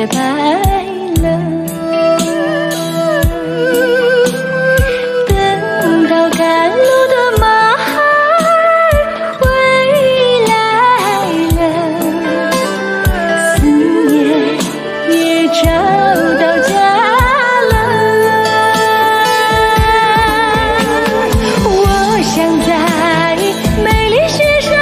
洁白了。等到赶路的马儿回来了，思念也找到家了。我想在美丽雪山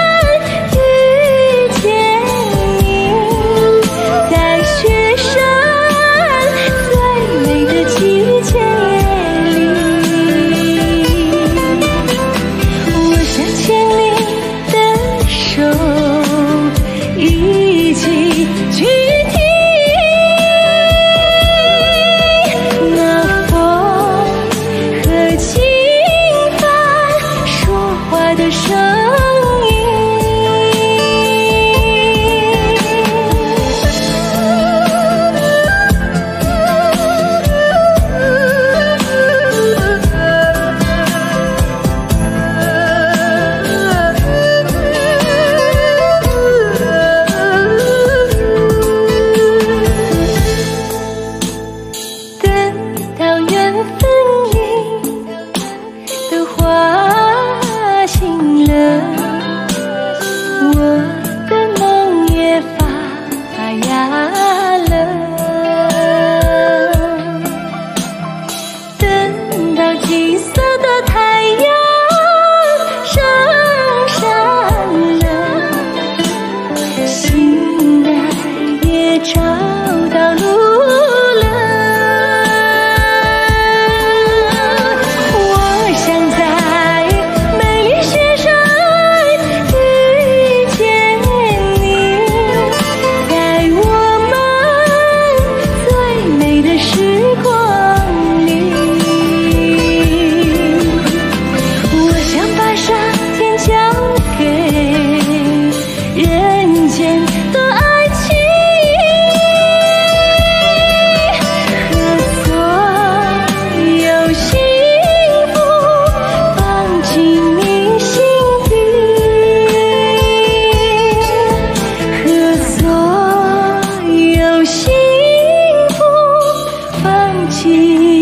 遇见你，在雪山最美的季节里，我想牵你的手，一起去听那风和清帆说话的声音。等到缘分里的花醒了，我的梦也发芽了。等到金色的太阳升山了，醒来也找到路了。我想在美丽雪山遇见你，在我们最美的时光里，我想把上天交给人间的爱情，和所有幸福放进你心底，和所有幸福放进